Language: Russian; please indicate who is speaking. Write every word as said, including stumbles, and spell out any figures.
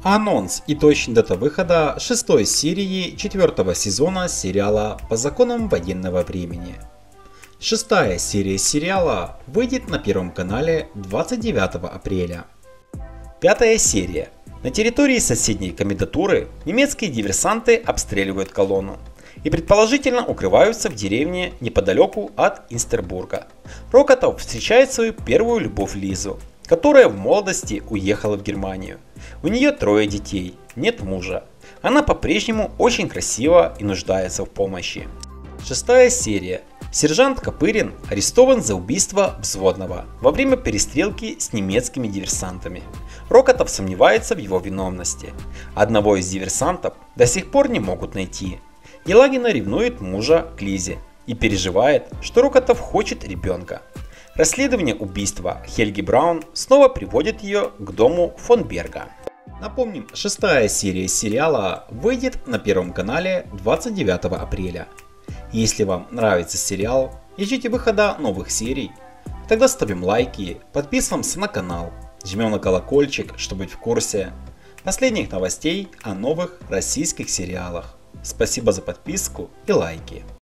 Speaker 1: Анонс и точная дата выхода шестой серии четвертого сезона сериала «По законам военного времени». Шестая серия сериала выйдет на Первом канале двадцать девятого апреля. Пятая серия. На территории соседней комендатуры немецкие диверсанты обстреливают колонну и предположительно укрываются в деревне неподалеку от Инстербурга. Рокотов встречает свою первую любовь Лизу, которая в молодости уехала в Германию. У нее трое детей, нет мужа. Она по-прежнему очень красива и нуждается в помощи. Шестая серия. Сержант Копырин арестован за убийство взводного во время перестрелки с немецкими диверсантами. Рокотов сомневается в его виновности. Одного из диверсантов до сих пор не могут найти. Елагина ревнует мужа к Лизе и переживает, что Рокотов хочет ребенка. Расследование убийства Хельги Браун снова приводит ее к дому фон Берга. Напомним, шестая серия сериала выйдет на Первом канале двадцать девятого апреля. Если вам нравится сериал и ждите выхода новых серий, тогда ставим лайки, подписываемся на канал, жмем на колокольчик, чтобы быть в курсе последних новостей о новых российских сериалах. Спасибо за подписку и лайки.